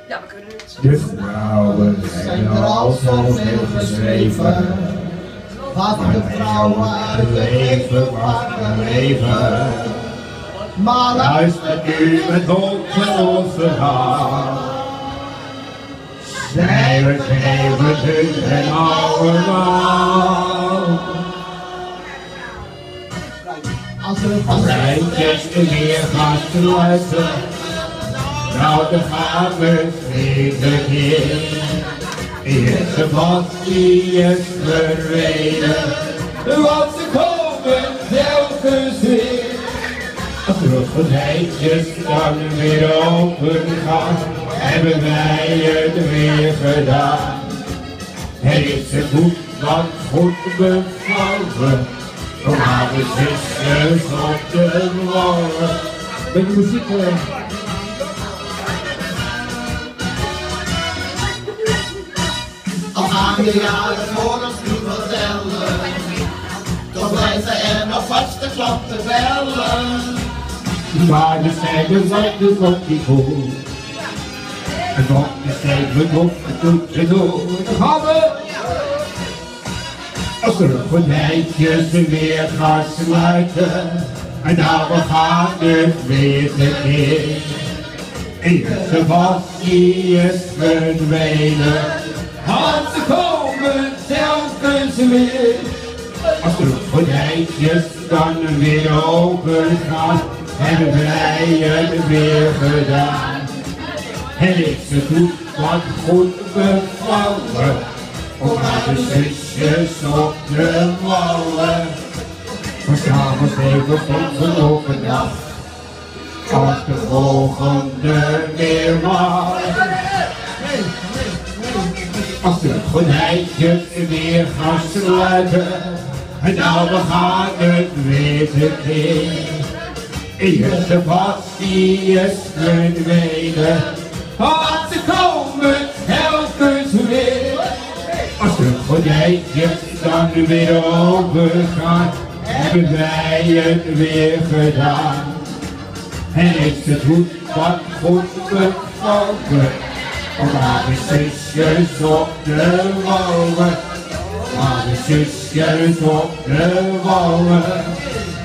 Ja, we kunnen het. De vrouwen zijn er al zoveel geschreven. Wat de vrouwen uit het leven pakken leven. Maar luister nu met onze verhaal. Zij geven hun en allemaal. Als lijntjes weer gaat sluiten, nou dan gaan we iedere keer. Eerste wat die is verdwenen, want ze komen telkens weer. Als de gordijntjes dan weer open gaan, hebben wij het weer gedaan. Het is een goed wat goed bevallen. Kom maar de zusters op de wallen. Met de muziek Al gaan de jaren voor ons nu vertellen, toch blijven er nog vaste klanten bellen. maar de stijgen wat de kop die voelt. En wat de stijgen op het doet ze door. Gaan we! Als de gordijntjes weer gaan sluiten, en nou we gaan het weer tekeer. Eerste was die is verdwenen, want ze komen telkens weer. Als de gordijntjes dan weer open gaan, hebben wij het weer gedaan. En ik ze goed wat goed bevallen, om aan de zusjes op de wallen. Maar s'avonds even van open dag, als de volgende weer mag. Als de gordijntjes weer gaan sluiten, en nou we gaan het weer tekeer. Eerste was die is verdwenen, want ze komen telkens weer. Als de gordijntjes dan weer open gaan, hebben wij het weer gedaan. En is het goed wat goed bevallen, om aan de zusjes op de wallen. Aan de zusjes op de wallen.